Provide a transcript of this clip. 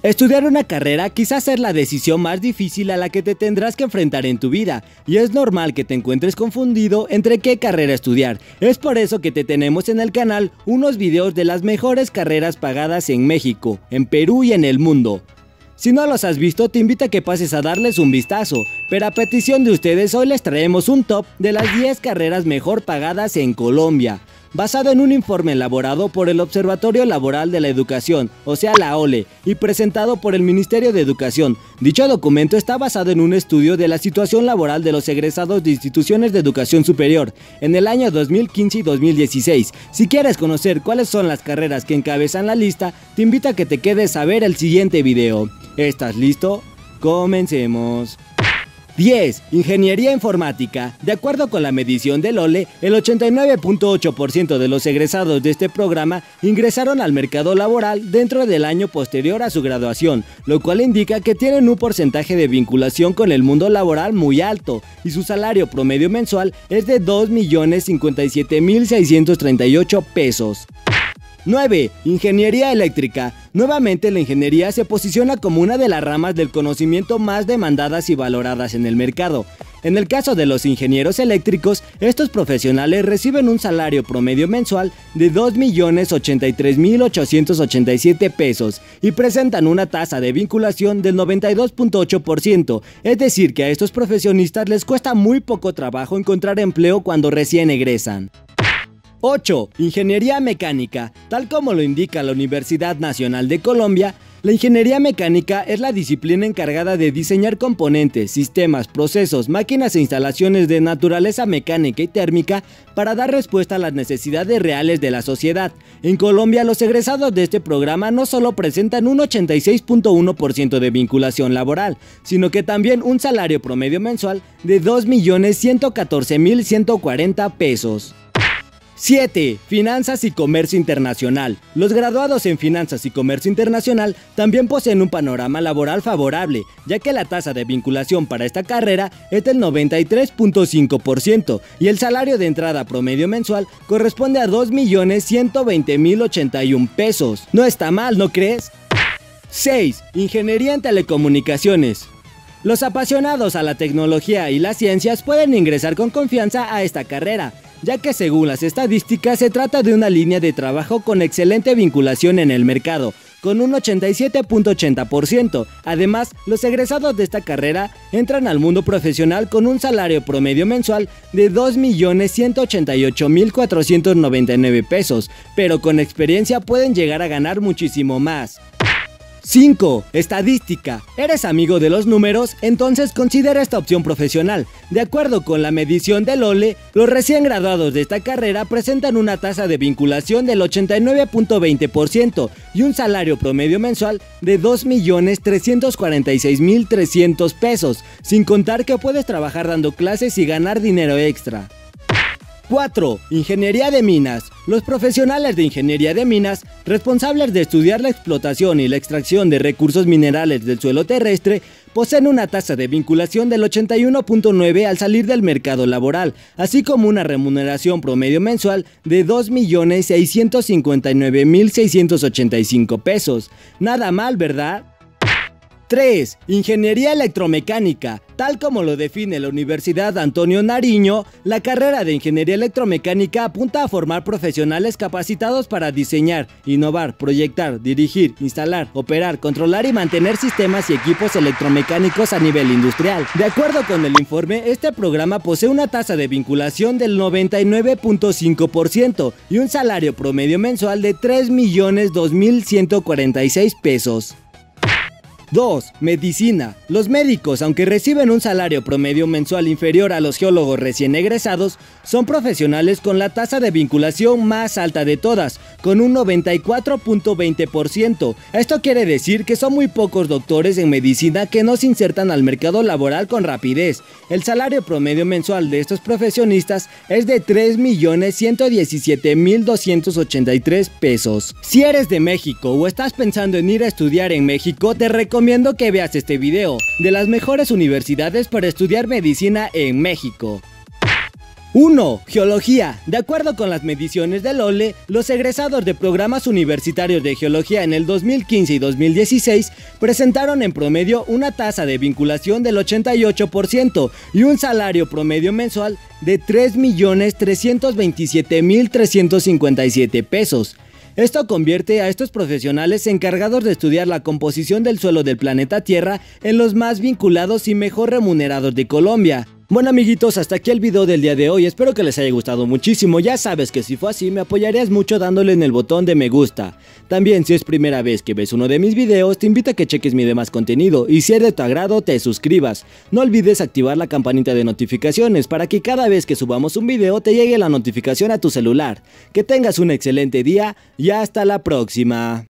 Estudiar una carrera quizás sea la decisión más difícil a la que te tendrás que enfrentar en tu vida, y es normal que te encuentres confundido entre qué carrera estudiar. Es por eso que te tenemos en el canal unos videos de las mejores carreras pagadas en México, en Perú y en el mundo. Si no los has visto, te invito a que pases a darles un vistazo, pero a petición de ustedes hoy les traemos un top de las 10 carreras mejor pagadas en Colombia, basado en un informe elaborado por el Observatorio Laboral de la Educación, o sea la OLE, y presentado por el Ministerio de Educación. Dicho documento está basado en un estudio de la situación laboral de los egresados de instituciones de educación superior en el año 2015 y 2016. Si quieres conocer cuáles son las carreras que encabezan la lista, te invito a que te quedes a ver el siguiente video. ¿Estás listo? Comencemos. 10. Ingeniería informática. De acuerdo con la medición del OLE, el 89.8% de los egresados de este programa ingresaron al mercado laboral dentro del año posterior a su graduación, lo cual indica que tienen un porcentaje de vinculación con el mundo laboral muy alto, y su salario promedio mensual es de 2.057.638 pesos. 9. Ingeniería eléctrica. Nuevamente la ingeniería se posiciona como una de las ramas del conocimiento más demandadas y valoradas en el mercado. En el caso de los ingenieros eléctricos, estos profesionales reciben un salario promedio mensual de 2.083.887 pesos y presentan una tasa de vinculación del 92.8%, es decir que a estos profesionistas les cuesta muy poco trabajo encontrar empleo cuando recién egresan. 8. Ingeniería mecánica. Tal como lo indica la Universidad Nacional de Colombia, la ingeniería mecánica es la disciplina encargada de diseñar componentes, sistemas, procesos, máquinas e instalaciones de naturaleza mecánica y térmica para dar respuesta a las necesidades reales de la sociedad. En Colombia, los egresados de este programa no solo presentan un 86.1% de vinculación laboral, sino que también un salario promedio mensual de 2.114.140 pesos. 7. Finanzas y Comercio Internacional. Los graduados en Finanzas y Comercio Internacional también poseen un panorama laboral favorable, ya que la tasa de vinculación para esta carrera es del 93.5% y el salario de entrada promedio mensual corresponde a 2.120.081 pesos. No está mal, ¿no crees? 6. Ingeniería en Telecomunicaciones. Los apasionados a la tecnología y las ciencias pueden ingresar con confianza a esta carrera, ya que según las estadísticas se trata de una línea de trabajo con excelente vinculación en el mercado, con un 87.80%. Además, los egresados de esta carrera entran al mundo profesional con un salario promedio mensual de 2.188.499 pesos, pero con experiencia pueden llegar a ganar muchísimo más. 5. Estadística. ¿Eres amigo de los números? Entonces considera esta opción profesional. De acuerdo con la medición del OLE, los recién graduados de esta carrera presentan una tasa de vinculación del 89.20% y un salario promedio mensual de 2.346.300 pesos, sin contar que puedes trabajar dando clases y ganar dinero extra. 4. Ingeniería de minas. Los profesionales de ingeniería de minas, responsables de estudiar la explotación y la extracción de recursos minerales del suelo terrestre, poseen una tasa de vinculación del 81.9% al salir del mercado laboral, así como una remuneración promedio mensual de 2.659.685 pesos. Nada mal, ¿verdad? 3. Ingeniería electromecánica. Tal como lo define la Universidad Antonio Nariño, la carrera de Ingeniería Electromecánica apunta a formar profesionales capacitados para diseñar, innovar, proyectar, dirigir, instalar, operar, controlar y mantener sistemas y equipos electromecánicos a nivel industrial. De acuerdo con el informe, este programa posee una tasa de vinculación del 99.5% y un salario promedio mensual de 3.002.146 pesos. 2. Medicina. Los médicos, aunque reciben un salario promedio mensual inferior a los geólogos recién egresados, son profesionales con la tasa de vinculación más alta de todas, con un 94.20%. Esto quiere decir que son muy pocos doctores en medicina que no se insertan al mercado laboral con rapidez. El salario promedio mensual de estos profesionistas es de 3.117.283 pesos. Si eres de México o estás pensando en ir a estudiar en México, te recomiendo que veas este video de las mejores universidades para estudiar medicina en México. 1. Geología. De acuerdo con las mediciones del OLE, los egresados de programas universitarios de geología en el 2015 y 2016 presentaron en promedio una tasa de vinculación del 88% y un salario promedio mensual de 3.327.357 pesos. Esto convierte a estos profesionales encargados de estudiar la composición del suelo del planeta Tierra en los más vinculados y mejor remunerados de Colombia. Bueno amiguitos, hasta aquí el video del día de hoy, espero que les haya gustado muchísimo. Ya sabes que si fue así me apoyarías mucho dándole en el botón de me gusta. También si es primera vez que ves uno de mis videos, te invito a que cheques mi demás contenido y si es de tu agrado te suscribas. No olvides activar la campanita de notificaciones para que cada vez que subamos un video te llegue la notificación a tu celular. Que tengas un excelente día y hasta la próxima.